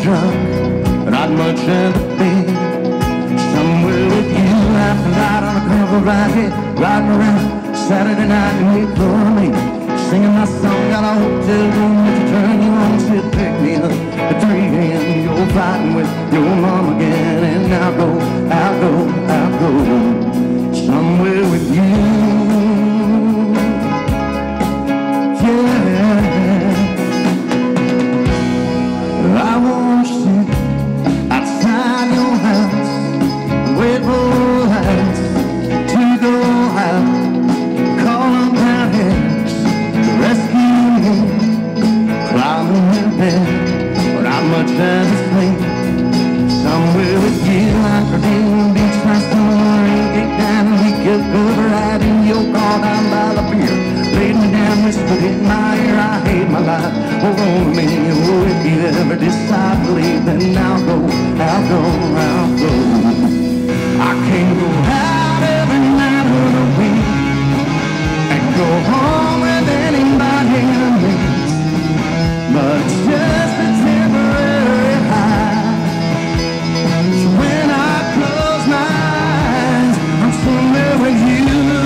drunk, but I'd much rather be somewhere with you, laughing light on a carnival ride, riding around Saturday night and wait for me, singing my song. Got a hotel room to turn you on, said pick me up at 3 a.m. You're fighting with your mom again, and I'll go somewhere with you. I won't sit outside your house, wait for lights to go out, call on parents to rescue me, climbing in bed, but I'd much rather sleep somewhere with you, like a Virginia Beach last summer. Get down and we could go right in your car down by the pier, laid me down, whispered in my ear, I hate my life, hold on to me. Oh, if you ever decide to leave, then I'll go. I can't go out every night of the week and go home with anybody I meet, but it's just a temporary high. So when I close my eyes, I'm somewhere with you.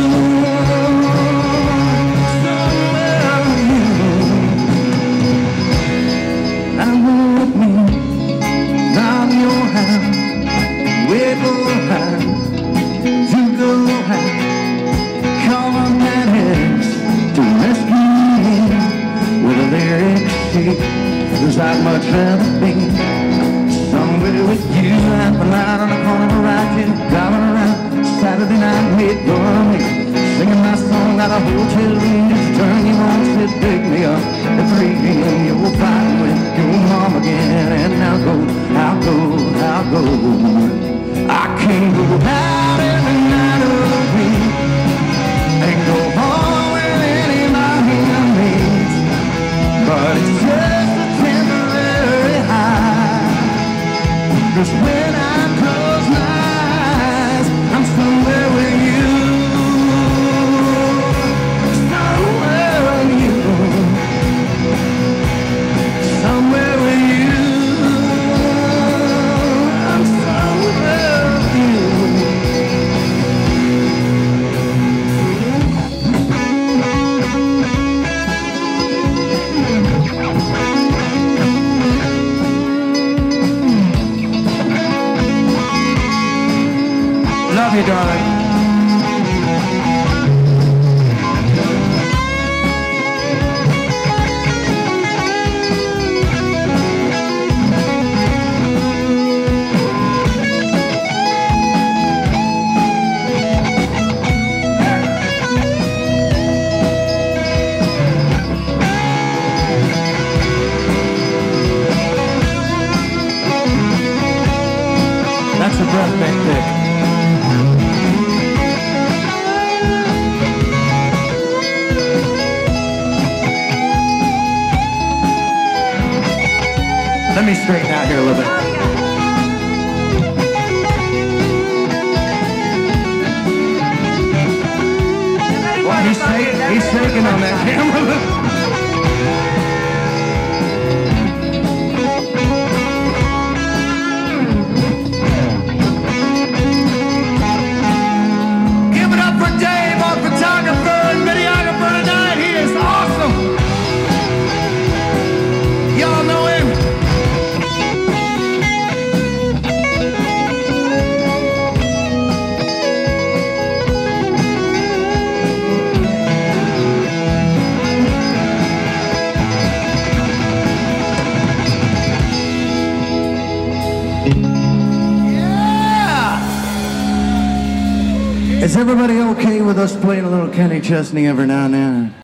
Wait for her to go out, call on that ex to rescue me with a lyric sheet, 'cause I'd much rather be somewhere with you, laughing loud on the corner right here, driving around Saturday night, wait for me, singing my song. Got a hotel room to turn you on, said pick me up at 3 a.m. You're fighting with your mom again, and I'll go. I can't go out every night of the week and go home with anybody I meet, but it's just a temporary high. 'Cause when I close my eyes, I'm somewhere with you. Somewhere with you. Somewhere with you. Love you, darling. That's a breath make thick. Let me straighten out here a little bit. Well, he's shaking on that camera. Give it up for Dave, our photographer and videographer tonight. He is awesome. Y'all know him. Is everybody okay with us playing a little Kenny Chesney every now and then?